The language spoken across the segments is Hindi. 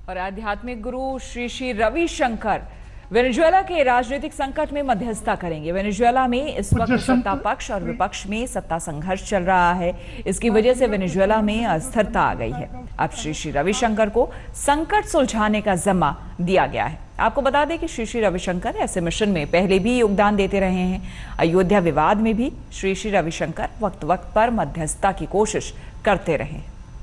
और आध्यात्मिक गुरु श्री श्री रविशंकर वेनेजुएला के राजनीतिक संकट में मध्यस्थता करेंगे। वेनेजुएला में इस वक्त सत्ता पक्ष और विपक्ष में सत्ता संघर्ष चल रहा है। इसकी वजह से वेनेजुएला में अस्थिरता आ गई है। अब श्री श्री रविशंकर को संकट सुलझाने का जिम्मा दिया गया है। आपको बता दें कि श्री श्री रविशंकर ऐसे मिशन में पहले भी योगदान देते रहे हैं। अयोध्या विवाद में भी श्री श्री रविशंकर वक्त वक्त पर मध्यस्थता की कोशिश करते रहे।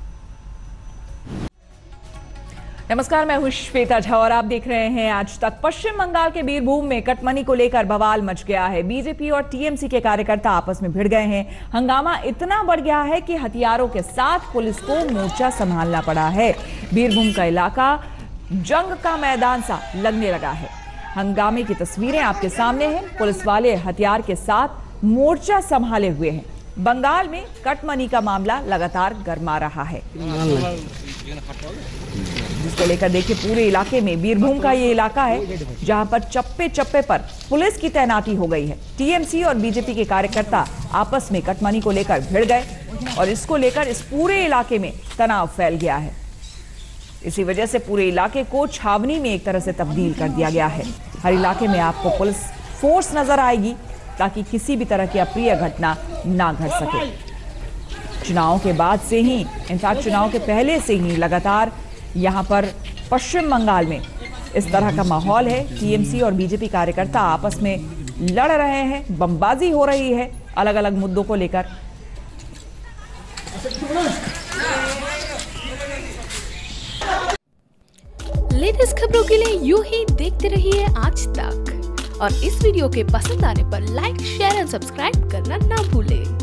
नमस्कार, मैं हूं श्वेता झा और आप देख रहे हैं आज तक। पश्चिम बंगाल के बीरभूम में कटमनी को लेकर बवाल मच गया है। बीजेपी और टीएमसी के कार्यकर्ता आपस में भिड़ गए हैं। हंगामा इतना बढ़ गया है कि हथियारों के साथ पुलिस को मोर्चा संभालना पड़ा है। बीरभूम का इलाका जंग का मैदान सा लगने लगा है। हंगामे की तस्वीरें आपके सामने हैं। पुलिस वाले हथियार के साथ मोर्चा संभाले हुए हैं। बंगाल में कटमनी का मामला लगातार गर्मा रहा है, जिसको लेकर देखिए पूरे इलाके में, बीरभूम का ये इलाका है जहां पर चप्पे चप्पे पर पुलिस की तैनाती हो गई है। टीएमसी और बीजेपी के कार्यकर्ता आपस में कटमनी को लेकर भिड़ गए और इसको लेकर इस पूरे इलाके में तनाव फैल गया है। इसी वजह से पूरे इलाके को छावनी में एक तरह से तब्दील कर दिया गया है। हर इलाके में आपको पुलिस फोर्स नजर आएगी ताकि किसी भी तरह की अप्रिय घटना ना घट सके। चुनाव के बाद से ही, इनफैक्ट चुनाव के पहले से ही लगातार यहाँ पर पश्चिम बंगाल में इस तरह का माहौल है। टीएमसी और बीजेपी कार्यकर्ता आपस में लड़ रहे हैं, बमबाजी हो रही है अलग अलग मुद्दों को लेकर। लेटेस्ट खबरों के लिए यूं ही देखते रहिए आज तक और इस वीडियो के पसंद आने पर लाइक, शेयर एंड सब्सक्राइब करना ना भूलें।